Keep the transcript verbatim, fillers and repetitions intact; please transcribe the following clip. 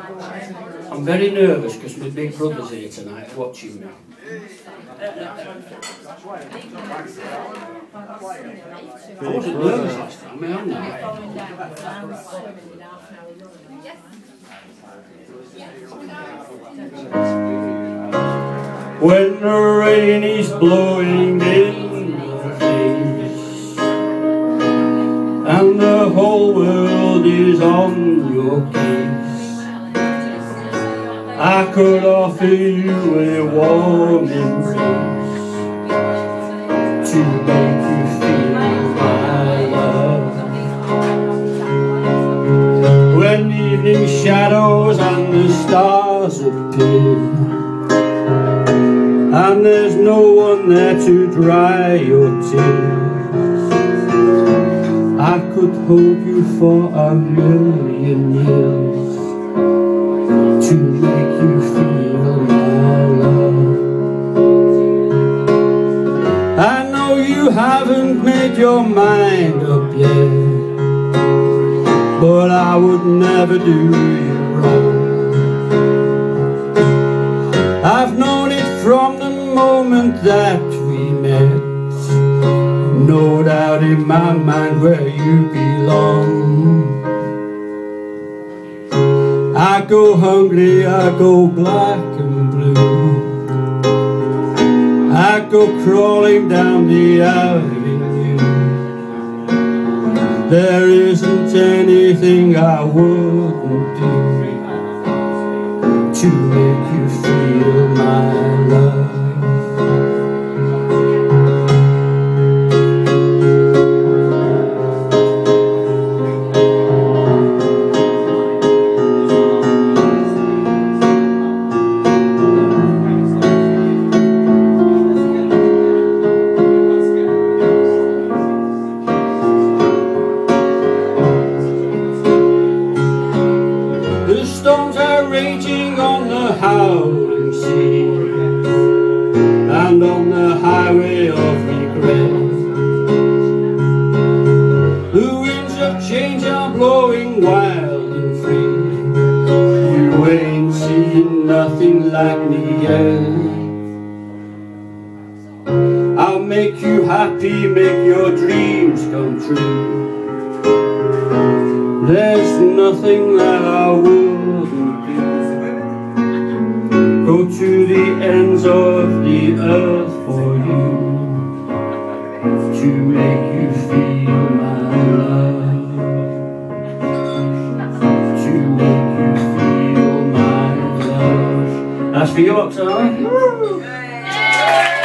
I'm very nervous because my big brother's here tonight watching me. I wasn't nervous last time, I am now. When the rain is blowing in your face and the whole world is on your case, I could offer you a warm embrace to make you feel my love. When evening shadows and the stars appear and there's no one there to dry your tears, I could hold you for a million years to make you feel my love. I know you haven't made your mind up yet, but I would never do you wrong. I've known it from the moment that we met, no doubt in my mind where you belong. I go hungry, I go black and blue, I go crawling down the avenue. There isn't anything I wouldn't do to make you feel my love. The storms are raging on the howling sea and on the highway of regret. The winds of change are blowing wild and free. You ain't seen nothing like me yet. I'll make you happy, make your dreams come true. There's nothing that I wouldn't do. Go to the ends of the earth for you to make you feel my love, to make you feel my love. That's for you, Oksana.